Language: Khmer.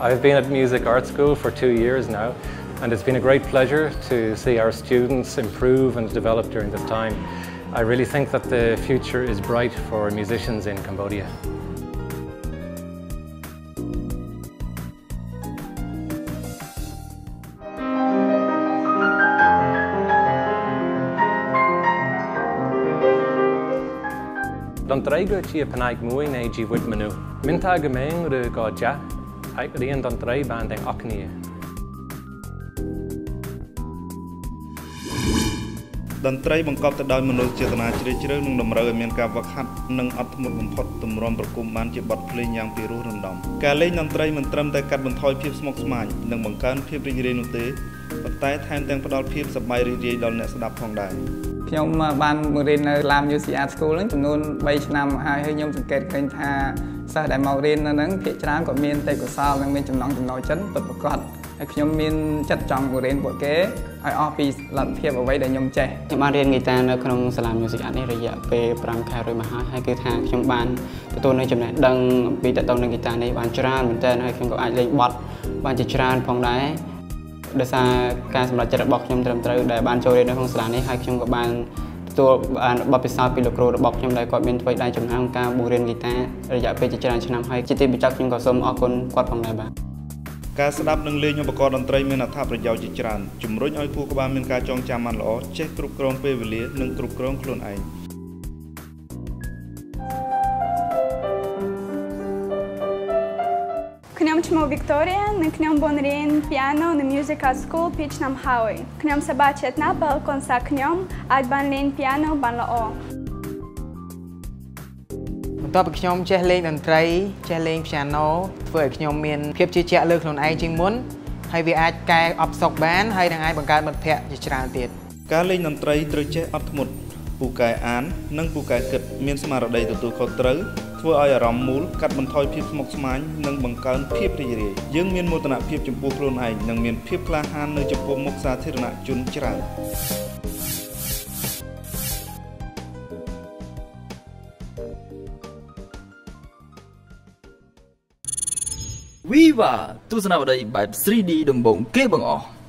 I've been at Music Art School for 2 years now, and it's been a great pleasure to see our students improve and develop during this time. I really think that the future is bright for musicians in Cambodia. Dontreiជាផ្នែកមួយនៃជីវិតមនុស្សមិនថាក្មេងឬក៏ចាស់អាចរៀនតន្ត្រីបានទាំងអស់គ្នាតន្ត្រីបង្កប់ទៅដោយមនោចេតនាជ្រាលជ្រៅនិងតម្រូវឲ្យមានការវឹកហាត់និងអត់ធ្មត់បំផុតទម្រាំប្រគំបានជាបទភ្លេងយ៉ាងពិរោះរណ្ដំការលេងតន្ត្រីមិនត្រឹមតែកាត់បន្ថយភាពស្មុគស្មាញនិងបង្កើនភាពរីករាយនោះទេប៉ុន្តែថែមទាំងផ្ដល់ភាពសប្បាយរីករាយដល់អ្នកស្ដាប់ផងដែរខ្ញុំបានបង្រៀននៅឡាម Music Art School ហ្នឹងចំនួន3ឆ្នាំហើយខ្ញុំសង្កេតឃើញថាសិស្សដែលមករៀននៅហ្នឹងភាគច្រើនក៏មានទេពកោសល្យនិងមានចំណង់ចំណូលចិត្តពិតប្រាកដហើយខ្ញុំមានចិត្តចង់បង្រៀនពួកគេឲ្យអស់ពីលទ្ធភាពអ្វីដែលខ្ញុំចេះខ្ញុំបានរៀនហ្គីតានៅក្នុងសាលា Music Art នេះរយៈពេល5ខែរួចមកហើយគឺថាខ្ញុំបានទទួលនៅចំណេះដឹងអំពីតទៅនឹងហ្គីតានេះបានច្រើនមែនទែនហើយខ្ញុំក៏អាចលេងបទបានជាច្រើនផងដែរដោយសារការសម្រេចចិត្តរបស់ខ្ញុំត្រឹមត្រូវដែលបានចូលរៀននៅក្នុងសាលានេះហើយខ្ញុំក៏បានទទួលបានបទពិសោធន៍ពីលោកគ្រូរបស់ខ្ញុំដែលគាត់មានធ្វើដៃចំណាំការបង្រៀនហ្គីតារយៈពេលជាច្រើនឆ្នាំហើយជាទីបញ្ចប់ខ្ញុំក៏សូមអរគុណគាត់ផងដែរបាទការស្ដាប់និងលេងឧបករណ៍តន្ត្រីមានអត្ថប្រយោជន៍ជាច្រើនជំរុញឲ្យគូក្បាលមានការចងចាំបានល្អចេះគ្រប់គ្រងពេលវេលានិងគ្រប់គ្រងខ្លួនឯងខ្ញុំឈ្មោះ Victoria និងខ្ញុំបានរៀន piano នៅ Music Art School ពីឆ្នាំហើយខ្ញុំសប្បាយចិត្តណាស់បើកូនសាខ្ញុំអាចបានលេង piano បានល្អបន្ទាប់ពីខ្ញុំចេះលេងតន្ត្រីចេះលេង piano ធ្វើឲ្យខ្ញុំមានភាពជឿជាក់លើខ្លួនឯងជាងមុនហើយវាអាចកែអបសុខបានហើយនឹងអាចបង្កើតមិត្តភ័ក្តិជាច្រើនទៀតការលេងតន្ត្រីត្រូវចេះអត់ធ្មត់ពូកែអាននិងពូកែគិតមានស្មារតីទទួលខុសត្រូវធ្វើឲ្យអារម្មណ៍មូលកាត់បន្ថយភាពស្មុគស្មាញនិងបង្កើនភាពរីករាយយើងមានមោទនភាពចំពោះខ្លួនឯងនិងមានភាពក្លាហាននៅចំពោះមុខសាធារណជនច្រើន Viva ទស្សនាវដ្តីបែប 3D ដំបូងគេបង្អស់